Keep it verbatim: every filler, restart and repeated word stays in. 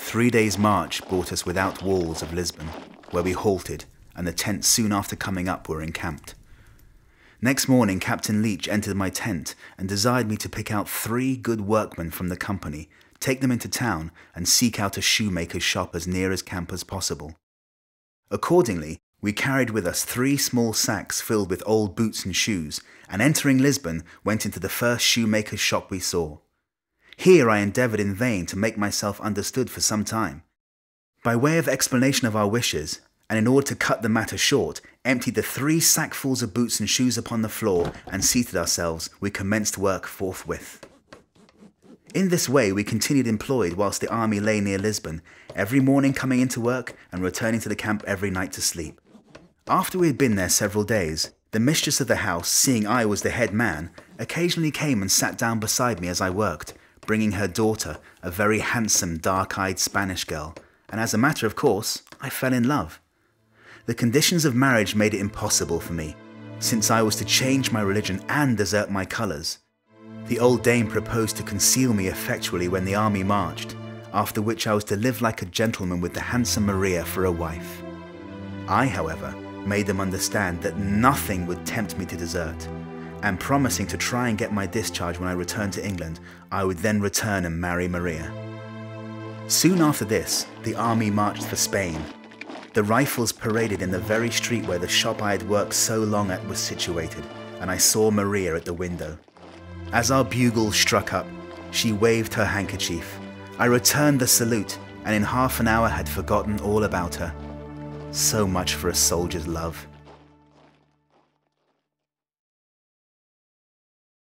Three days' march brought us without walls of Lisbon, where we halted, and the tents soon after coming up were encamped. Next morning, Captain Leach entered my tent and desired me to pick out three good workmen from the company, take them into town, and seek out a shoemaker's shop as near his camp as possible. Accordingly, we carried with us three small sacks filled with old boots and shoes, and entering Lisbon, went into the first shoemaker's shop we saw. Here I endeavoured in vain to make myself understood for some time. By way of explanation of our wishes, and in order to cut the matter short, emptied the three sackfuls of boots and shoes upon the floor, and seated ourselves, we commenced work forthwith. In this way we continued employed whilst the army lay near Lisbon, every morning coming into work and returning to the camp every night to sleep. After we had been there several days, the mistress of the house, seeing I was the head man, occasionally came and sat down beside me as I worked, bringing her daughter, a very handsome dark-eyed Spanish girl, and as a matter of course, I fell in love. The conditions of marriage made it impossible for me, since I was to change my religion and desert my colours. The old dame proposed to conceal me effectually when the army marched, after which I was to live like a gentleman with the handsome Maria for a wife. I, however, made them understand that nothing would tempt me to desert, and promising to try and get my discharge when I returned to England, I would then return and marry Maria. Soon after this, the army marched for Spain. The rifles paraded in the very street where the shop I had worked so long at was situated, and I saw Maria at the window. As our bugles struck up, she waved her handkerchief. I returned the salute, and in half an hour had forgotten all about her. So much for a soldier's love.